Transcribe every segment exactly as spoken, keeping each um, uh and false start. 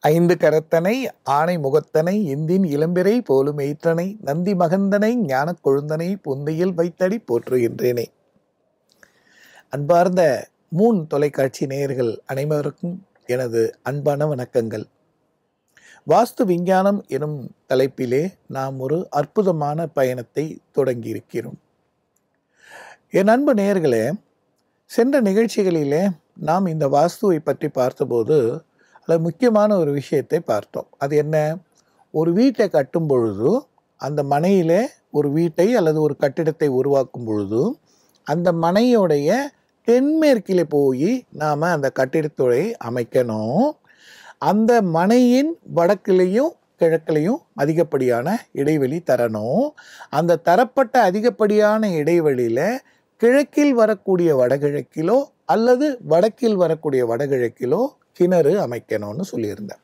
ஐந்து கரத்தனை ஆனை முகத்தனை இந்தின் இளம்பிறை போலும் எயிற்றனை நந்தி மகந்தனை ஞானக் கொழுந்தனை பொந்தையில் வைத்தடி போற்றுகின்றேனே. அன்பார்ந்த மூன் தொலைக்காட்சி நேயர்கள் அனைவருக்கும் எனது அன்பான வணக்கங்கள். வாஸ்து விஞ்ஞானம் எனும் தலைப்பிலே நாம் ஒரு அற்புதமான பயணத்தை தொடங்கியிருக்கிறோம். என் அன்பு நேயர்களே, சென்ற நிகழ்ச்சிகளிலே நாம் இந்த வாஸ்துவை பற்றி பார்த்தபோது அதில் முக்கியமான ஒரு விஷயத்தை பார்த்தோம். அது என்ன? ஒரு வீட்டை கட்டும் பொழுது, அந்த மனையிலே ஒரு வீட்டை அல்லது ஒரு கட்டிடத்தை உருவாக்கும் பொழுது, அந்த மனையோடைய தென்மேற்கிலே போய் நாம் அந்த கட்டிடத்தை அமைக்கணும். அந்த மனையின் வடக்கிலையும் கிழக்கிலையும் அதிகப்படியான இடைவெளி தரணும். அந்த தரப்பட்ட அதிகப்படியான இடைவெளியில் கிழக்கில் வரக்கூடிய வடகிழக்கிலோ அல்லது வடக்கில் வரக்கூடிய வடகிழக்கிலோ கிணறு அமைக்கணும்னு சொல்லியிருந்தேன்.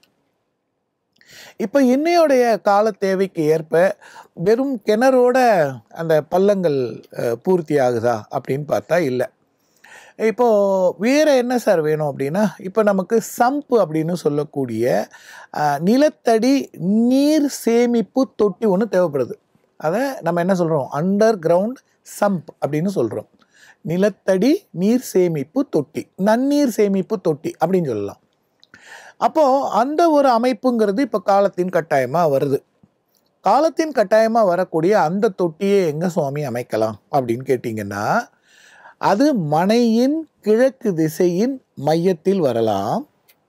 இப்போ இன்னையோடைய கால தேவைக்கு ஏற்ப வெறும் கிணறோட அந்த பள்ளங்கள் பூர்த்தி ஆகுதா அப்படின்னு பார்த்தா இல்லை. இப்போது வேறு என்ன சார் வேணும் அப்படின்னா, இப்போ நமக்கு சம்பு அப்படின்னு சொல்லக்கூடிய நிலத்தடி நீர் சேமிப்பு தொட்டி ஒன்று தேவைப்படுது. அதை நம்ம என்ன சொல்கிறோம்? அண்டர் கிரவுண்ட் சம்ப் அப்படின்னு சொல்கிறோம். நிலத்தடி நீர் சேமிப்பு தொட்டி, நன்னீர் சேமிப்பு தொட்டி அப்படின்னு சொல்லலாம். அப்போது அந்த ஒரு அமைப்புங்கிறது இப்போ காலத்தின் கட்டாயமாக வருது. காலத்தின் கட்டாயமாக வரக்கூடிய அந்த தொட்டியை எங்கே சுவாமி அமைக்கலாம் அப்படின்னு கேட்டிங்கன்னா, அது மனையின் கிழக்கு திசையின் மையத்தில் வரலாம்,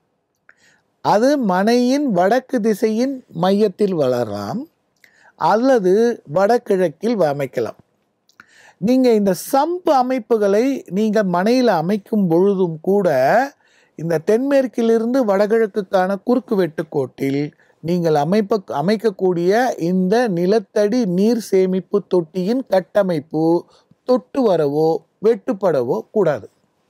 அது மனையின் வடக்கு திசையின் மையத்தில் வளரலாம், அல்லது வடகிழக்கில் அமைக்கலாம். நீங்கள் இந்த சம்பு அமைப்புகளை நீங்கள் மனையில் அமைக்கும் பொழுதும் கூட இந்த தென்மேற்கிலிருந்து வடகிழக்குக்கான குறுக்கு வெட்டுக்கோட்டில் நீங்கள் அமைப்ப அமைக்கக்கூடிய இந்த நிலத்தடி நீர் சேமிப்பு தொட்டியின் கட்டமைப்பு தொட்டு வரவோ வெட்டுப்படவோ கூடாது.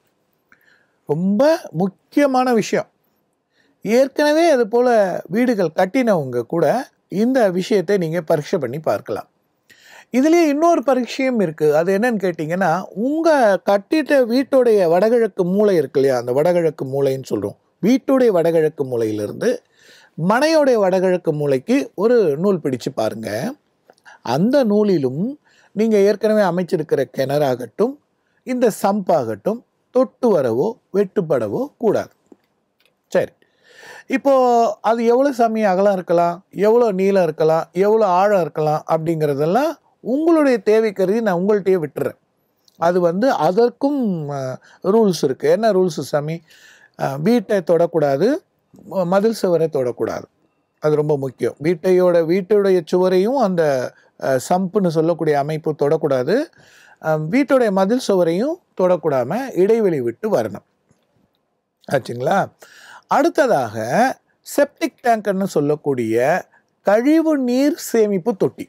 ரொம்ப முக்கியமான விஷயம். ஏற்கனவே அது போல் வீடுகள் கட்டினவங்க கூட இந்த விஷயத்தை நீங்கள் பரீட்சை பண்ணி பார்க்கலாம். இதுலேயே இன்னொரு பரீட்சையும் இருக்குது. அது என்னன்னு கேட்டிங்கன்னா, உங்கள் கட்டிட்ட வீட்டுடைய வடகிழக்கு மூலை இருக்கு இல்லையா, அந்த வடகிழக்கு மூலைன்னு சொல்கிறோம். வீட்டுடைய வடகிழக்கு மூலையிலிருந்து மனையோடைய வடகிழக்கு மூலைக்கு ஒரு நூல் பிடிச்சு பாருங்கள். அந்த நூலிலும் நீங்கள் ஏற்கனவே அமைச்சிருக்கிற கிணறாகட்டும் இந்த சம்பாகட்டும் தொட்டு வரவோ வெட்டுப்படவோ கூடாது. சரி, இப்போது அது எவ்வளோ சாமி அகலம் இருக்கலாம், எவ்வளோ நீளம் இருக்கலாம், எவ்வளோ ஆழம் இருக்கலாம் அப்படிங்கிறதெல்லாம் உங்களுடைய தேவை கருதி நான் உங்கள்கிட்டயே விட்டுறேன். அது வந்து அதற்கும் ரூல்ஸ் இருக்குது. என்ன ரூல்ஸு சாமி? வீட்டை தொடக்கூடாது, மதில் சுவரை தொடக்கூடாது. அது ரொம்ப முக்கியம். வீட்டையோட வீட்டுடைய சுவரையும் அந்த சம்புன்னு சொல்லக்கூடிய அமைப்பு தொடக்கூடாது, வீட்டுடைய மதில் சுவரையும் தொடக்கூடாமல் இடைவெளி விட்டு வரணும். ஆச்சுங்களா? அடுத்ததாக செப்டிக் டேங்க்னு சொல்லக்கூடிய கழிவு நீர் சேமிப்பு தொட்டி.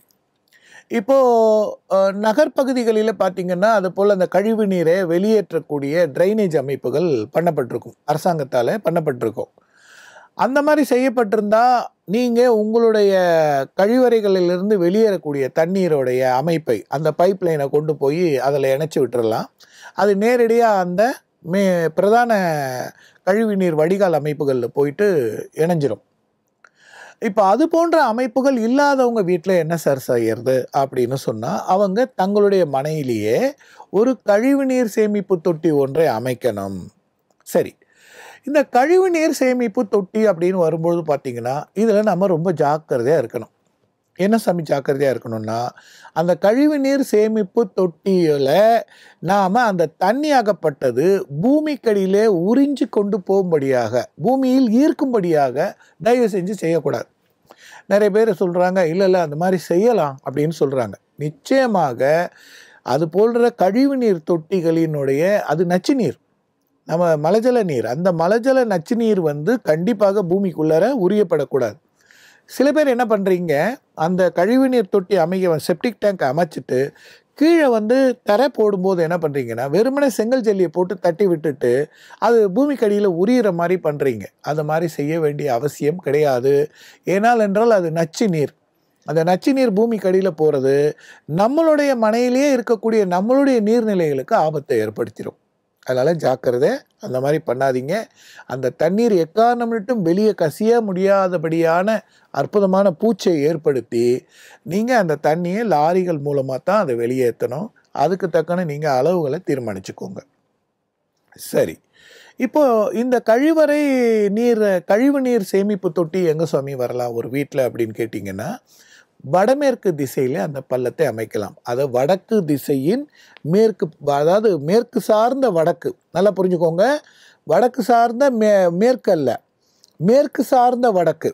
இப்போது நகர்ப்பகுதிகளில் பார்த்திங்கன்னா அது போல் அந்த கழிவு நீரை வெளியேற்றக்கூடிய ட்ரைனேஜ் அமைப்புகள் பண்ணப்பட்டிருக்கும், அரசாங்கத்தால் பண்ணப்பட்டிருக்கும். அந்த மாதிரி செய்யப்பட்டிருந்தால் நீங்கள் உங்களுடைய கழிவறைகளிலிருந்து வெளியேறக்கூடிய தண்ணீரோடைய அமைப்பை அந்த பைப் லைனை கொண்டு போய் அதில் இணைச்சி விட்டுறலாம். அது நேரடியாக அந்த மே பிரதான கழிவுநீர் வடிகால் அமைப்புகளில் போயிட்டு இணைஞ்சிரும். இப்போ அது போன்ற அமைப்புகள் இல்லாதவங்க வீட்டில் என்ன சார் செய்யறது அப்படின்னு சொன்னால், அவங்க தங்களுடைய மனையிலேயே ஒரு கழிவுநீர் சேமிப்பு தொட்டி ஒன்றை அமைக்கணும். சரி, இந்த கழிவுநீர் சேமிப்பு தொட்டி அப்படின்னு வரும்பொழுது பார்த்திங்கன்னா இதில் நம்ம ரொம்ப ஜாக்கிரதையாக இருக்கணும். என்ன சாமி ஜாக்கிரதையாக இருக்கணும்னா, அந்த கழிவுநீர் சேமிப்பு தொட்டியில் நாம் அந்த தண்ணியாகப்பட்டது பூமிக்கடியிலே உறிஞ்சி கொண்டு போகும்படியாக, பூமியில் ஈர்க்கும்படியாக தயவு செஞ்சு செய்யக்கூடாது. நிறைய பேர் சொல்கிறாங்க, இல்லை இல்லை அந்த மாதிரி செய்யலாம் அப்படின்னு சொல்கிறாங்க. நிச்சயமாக அது போன்ற கழிவுநீர் தொட்டிகளினுடைய அது நச்சு நீர், நம்ம மலஜல நீர், அந்த மலஜல நச்சு நீர் வந்து கண்டிப்பாக பூமிக்குள்ளார உரியப்படக்கூடாது. சில பேர் என்ன பண்ணுறீங்க, அந்த கழிவுநீர் தொட்டி அமைக்க செப்டிக் டேங்க் அமைச்சிட்டு கீழே வந்து தரை போடும்போது என்ன பண்ணுறீங்கன்னா, வெறுமனே செங்கல் ஜல்லியை போட்டு தட்டி விட்டுட்டு அது பூமிக்கடியில் உரியிற மாதிரி பண்ணுறீங்க. அது மாதிரி செய்ய வேண்டிய அவசியம் கிடையாது. ஏனால் என்றால் அது நச்சு நீர். அந்த நச்சு நீர் பூமிக்கடியில் போகிறது நம்மளுடைய மனையிலேயே இருக்கக்கூடிய நம்மளுடைய நீர்நிலைகளுக்கு ஆபத்தை ஏற்படுத்திடும். அதனால் ஜாக்கிரதை அந்த மாதிரி பண்ணாதீங்க. அந்த தண்ணீர் எக்காரணமிட்டும் வெளியே கசிய முடியாதபடியான அற்புதமான பூச்சை ஏற்படுத்தி நீங்கள் அந்த தண்ணியை லாரிகள் மூலமாக தான் அதை வெளியேற்றணும். அதுக்கு தக்கன நீங்கள் அளவுகளை தீர்மானிச்சுக்கோங்க. சரி, இப்போ இந்த கழிவறை நீர் கழிவு நீர் சேமிப்பு தொட்டி எங்கே சுவாமி வரலாம் ஒரு வீட்டில் அப்படின்னு கேட்டிங்கன்னா, வடமேற்கு திசையில் அந்த பள்ளத்தை அமைக்கலாம். அது வடக்கு திசையின் மேற்கு, அதாவது மேற்கு சார்ந்த வடக்கு. நல்லா புரிஞ்சுக்கோங்க, வடக்கு சார்ந்த மே மேற்கு அல்ல, மேற்கு சார்ந்த வடக்கு.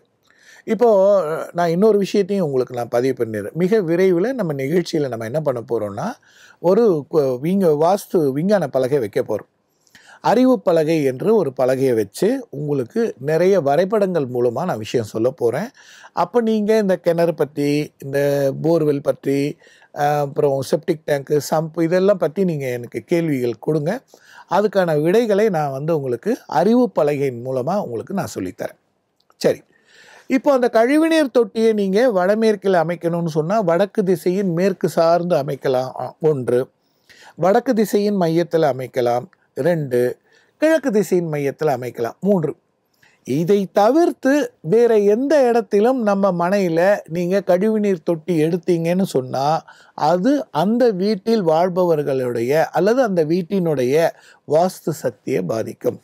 இப்போது நான் இன்னொரு விஷயத்தையும் உங்களுக்கு நான் பதிவு பண்ணிடுறேன். மிக விரைவில் நம்ம நிகழ்ச்சியில் நம்ம என்ன பண்ண போகிறோம்னா, ஒரு விங்க வாஸ்து விஞ்ஞான பலகை வைக்க போகிறோம். அறிவு பலகை என்று ஒரு பலகையை வச்சு உங்களுக்கு நிறைய வரைபடங்கள் மூலமாக நான் விஷயம் சொல்ல போகிறேன். அப்போ நீங்கள் இந்த கிணறு பற்றி, இந்த போர்வெல் பற்றி, அப்புறம் செப்டிக் டேங்க்கு, சம்ப் இதெல்லாம் பற்றி நீங்கள் எனக்கு கேள்விகள் கொடுங்க. அதுக்கான விடைகளை நான் வந்து உங்களுக்கு அறிவு பலகையின் மூலமாக உங்களுக்கு நான் சொல்லித்தரேன். சரி, இப்போ அந்த கழிவுநீர் தொட்டியை நீங்கள் வடமேற்கில் அமைக்கணும்னு சொன்னால் வடக்கு திசையின் மேற்கு சார்ந்து அமைக்கலாம் ஒன்று, வடக்கு திசையின் மையத்தில் அமைக்கலாம் ரெண்டு, கிழக்கு திசையின் மையத்தில் அமைக்கலாம் மூன்று. இதை தவிர்த்து வேறு எந்த இடத்திலும் நம்ம மனையில் நீங்கள் கழிவுநீர் தொட்டி எடுத்தீங்கன்னு சொன்னால் அது அந்த வீட்டில் வாழ்பவர்களுடைய அல்லது அந்த வீட்டினுடைய வாஸ்து சக்தியை பாதிக்கும்.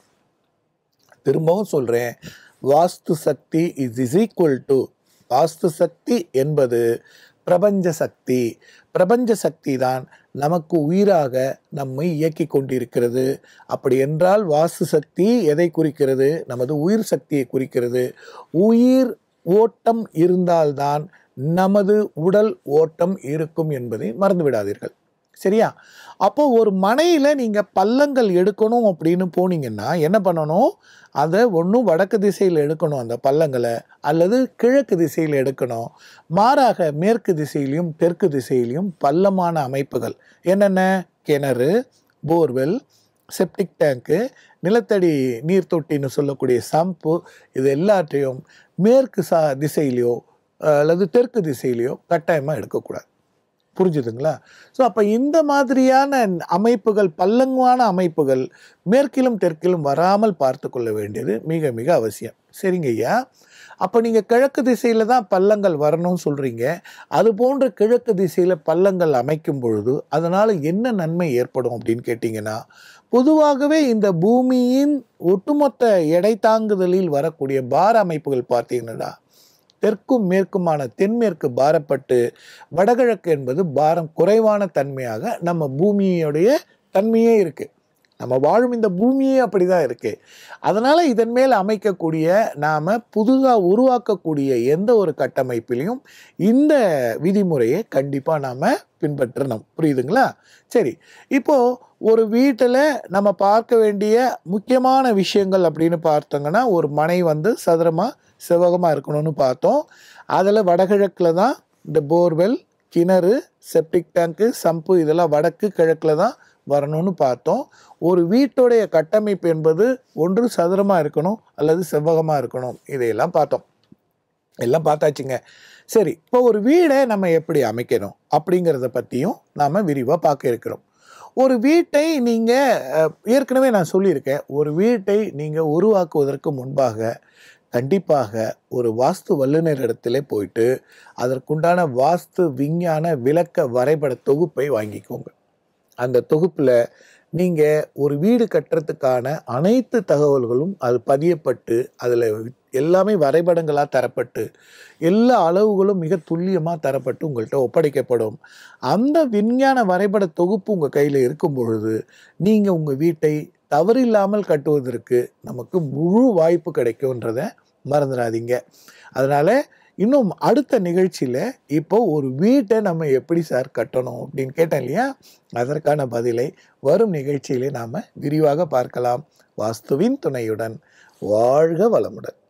திரும்பவும் சொல்கிறேன், வாஸ்து சக்தி is is equal to, vastu சக்தி என்பது பிரபஞ்ச சக்தி. பிரபஞ்ச சக்தி தான் நமக்கு உயிராக நம்மை இயக்கி கொண்டிருக்கிறது. அப்படி என்றால் வாஸ்து சக்தி எதை குறிக்கிறது? நமது உயிர் சக்தியை குறிக்கிறது. உயிர் ஓட்டம் இருந்தால்தான் நமது உடல் ஓட்டம் இருக்கும் என்பதை மறந்து விடாதீர்கள். சரியா? அப்போ ஒரு மனையில் நீங்கள் பள்ளங்கள் எடுக்கணும் அப்படின்னு போனீங்கன்னா என்ன பண்ணணும்? அதை ஒன்றும் வடக்கு திசையில் எடுக்கணும் அந்த பள்ளங்களை, அல்லது கிழக்கு திசையில் எடுக்கணும். மாறாக மேற்கு திசையிலையும் தெற்கு திசையிலையும் பள்ளமான அமைப்புகள் என்னென்ன? கிணறு, போர்வெல், செப்டிக் டேங்க்கு, நிலத்தடி நீர் தொட்டின்னு சொல்லக்கூடிய சம்பு, இது எல்லாத்தையும் மேற்கு சா திசையிலையோ அல்லது தெற்கு திசையிலையோ கட்டாயமாக எடுக்கக்கூடாது. புரிஞ்சுதுங்களா? ஸோ அப்போ இந்த மாதிரியான அமைப்புகள், பள்ளங்கான அமைப்புகள் மேற்கிலும் தெற்கிலும் வராமல் பார்த்து கொள்ள வேண்டியது மிக மிக அவசியம். சரிங்க ஐயா, அப்போ நீங்கள் கிழக்கு திசையில் தான் பள்ளங்கள் வரணும்னு சொல்கிறீங்க. அது போன்ற கிழக்கு திசையில் பள்ளங்கள் அமைக்கும் பொழுது அதனால் என்ன நன்மை ஏற்படும் அப்படின்னு கேட்டிங்கன்னா, பொதுவாகவே இந்த பூமியின் ஒட்டுமொத்த எடை தாங்குதலில் வரக்கூடிய பார அமைப்புகள் பார்த்தீங்கன்னா தெற்கும் மேற்குமான தென்மேற்கு பாரப்பட்டு வடகிழக்கு என்பது பாரம் குறைவான தன்மையாக நம்ம பூமியுடைய தன்மையே இருக்குது. நம்ம வாழும் இந்த பூமியே அப்படி தான் இருக்குது. அதனால் இதன் மேல் அமைக்கக்கூடிய நாம் புதுதாக உருவாக்கக்கூடிய எந்த ஒரு கட்டமைப்பிலையும் இந்த விதிமுறையை கண்டிப்பாக நாம் பின்பற்றணும். புரியுதுங்களா? சரி, இப்போது ஒரு வீட்டில் நம்ம பார்க்க வேண்டிய முக்கியமான விஷயங்கள் அப்படின்னு பார்த்தோங்கன்னா, ஒரு மனை வந்து சதுரமாக செவ்வகமாக இருக்கணும்னு பார்த்தோம். அதில் வடகிழக்கில் தான் இந்த போர்வெல், கிணறு, செப்டிக் டேங்க்கு, சம்பு இதெல்லாம் வடக்கு கிழக்கில் தான் வரணும்னு பார்த்தோம். ஒரு வீட்டுடைய கட்டமைப்பு என்பது ஒன்று சதுரமாக இருக்கணும் அல்லது செவ்வகமாக இருக்கணும். இதையெல்லாம் பார்த்தோம், எல்லாம் பார்த்தாச்சுங்க. சரி, இப்போ ஒரு வீடை நம்ம எப்படி அமைக்கணும் அப்படிங்கிறத பற்றியும் நாம் விரிவாக பார்க்க இருக்கிறோம். ஒரு வீட்டை நீங்கள் ஏற்கனவே நான் சொல்லியிருக்கேன், ஒரு வீட்டை நீங்கள் உருவாக்குவதற்கு முன்பாக கண்டிப்பாக ஒரு வாஸ்து வல்லுநர் இடத்துல போயிட்டு அதற்குண்டான வாஸ்து விஞ்ஞான விளக்க வரைபட தொகுப்பை வாங்கிக்கோங்க. அந்த தொகுப்பில் நீங்கள் ஒரு வீடு கட்டுறதுக்கான அனைத்து தகவல்களும் அது பதியப்பட்டு அதில் எல்லாமே வரைபடங்களாக தரப்பட்டு எல்லா அளவுகளும் மிக துல்லியமாக தரப்பட்டு உங்கள்கிட்ட ஒப்படைக்கப்படும். அந்த விஞ்ஞான வரைபட தொகுப்பு உங்கள் கையில் இருக்கும் பொழுது நீங்கள் உங்கள் வீட்டை தவறில்லாமல் கட்டுவதற்கு நமக்கு முழு வாய்ப்பு கிடைக்கும்ன்றதை மறந்துடாதீங்க. அதனால் இன்னும் அடுத்த நிகழ்ச்சியில் இப்போ ஒரு வீட்டை நம்ம எப்படி சார் கட்டணும் அப்படின்னு கேட்டேன் இல்லையா, அதற்கான பதிலை வரும் நிகழ்ச்சியிலே நாம் விரிவாக பார்க்கலாம். வாஸ்துவின் துணையுடன் வாழ்க வளமுடன்.